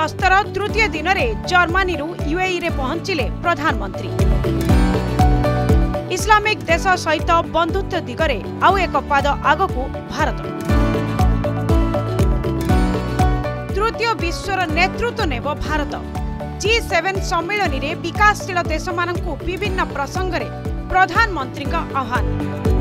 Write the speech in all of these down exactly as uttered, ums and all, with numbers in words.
गस्तर तृतीय दिन में जर्मनी यूएई रे पहुंचिले प्रधानमंत्री। इस्लामिक देश सहित बंधुत्व दिगरे आउ एक पाद आगकू भारत। तृतीय विश्वर नेतृत्व नेब भारत। जी सेवेन सम्मेलन में विकासशील देश मानकू विभिन्न प्रसंग में प्रधानमंत्री आह्वान।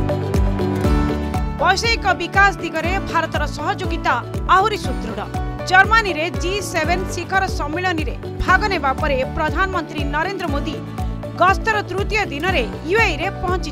वैश्विक विकास दिगरे भारतर सहयोगिता आहुरी सुदृढ़। जर्मनी रे जी सेवेन शिखर सम्मेलन में भाग नेबा परे प्रधानमंत्री नरेंद्र मोदी गस्तर तृतीय दिन में यूएई रे पहुंची।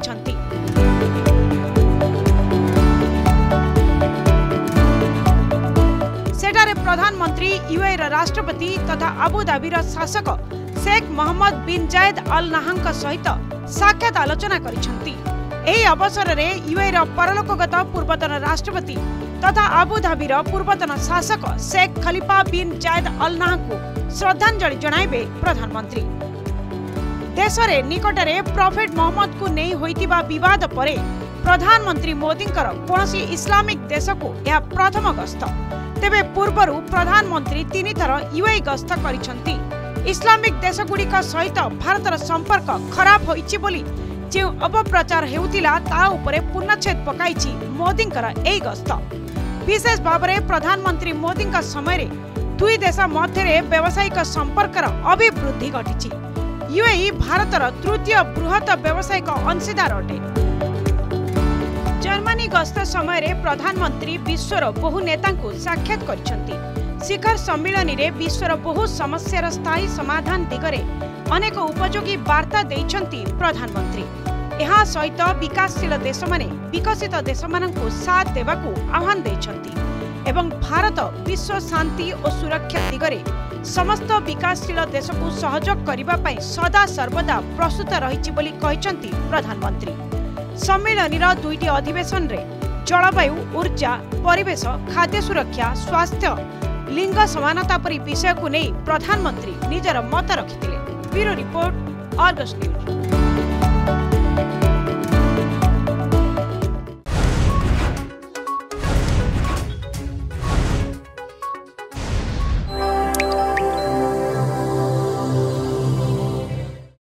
सेठारे प्रधानमंत्री यूएई राष्ट्रपति तथा आबुधाबी शासक शेख मोहम्मद बिन जायद अल नाहन सहित साक्षात आलोचना करिसेंती। एही अवसर में यूएई परलोकगत पूर्वतन राष्ट्रपति तथा आबुधाबी पूर्वतन शासक शेख खलीफा बिन जायद अल नाहन को श्रद्धांजलि जणाइबे प्रधानमंत्री। देश में निकटरे प्रॉफेट मोहम्मद को नहीं होइतिबा विवाद परे प्रधानमंत्री मोदी कौनसी इस्लामिक देश को यह प्रथम गस्त। तेबे पूर्वरु प्रधानमंत्री तीन थर यूएई गस्त करिसेंती। इस्लामिक देशगुड़िक सहित भारतर संपर्क खराब होइछि बोली जो अपप्रचार हेउतिला ता उपरे पूर्णच्छेद पकाइछि मोदींकर एही गस्त। विशेष भाव में प्रधानमंत्री मोदी समय रे दुई देश मध्य व्यावसायिक संपर्कर अभिवृद्धि घटी। यूएई भारतर तृतीय बृहत व्यावसायिक अंशीदार अटे। जर्मनी गस्त समय रे प्रधानमंत्री विश्वर बहु नेता साक्षात करिसेंती। शिखर सम्मेलन में विश्वर बहु समस्यार स्थायी समाधान दिगरे अनेक उपयोगी वार्ता देइछंती प्रधानमंत्री। यहाँ सहित विकासशील देश माने विकसित देश मानकु साथ देवाकू आह्वान देइछंती एवं भारत विश्व शांति और सुरक्षा दिगरे समस्त विकासशील देश को सहयोग करिबा पई सदा सर्वदा प्रस्तुत रहिछि बोली कहिसंती प्रधानमंत्री। सम्मेलनर दुईटी अधिवेशन रे जलवायु, ऊर्जा, परिवेश, खाद्य सुरक्षा, स्वास्थ्य, लिंग समानता परि विषय को नहीं प्रधानमंत्री निजर मत रखिथिले। Bureau report, Argus news.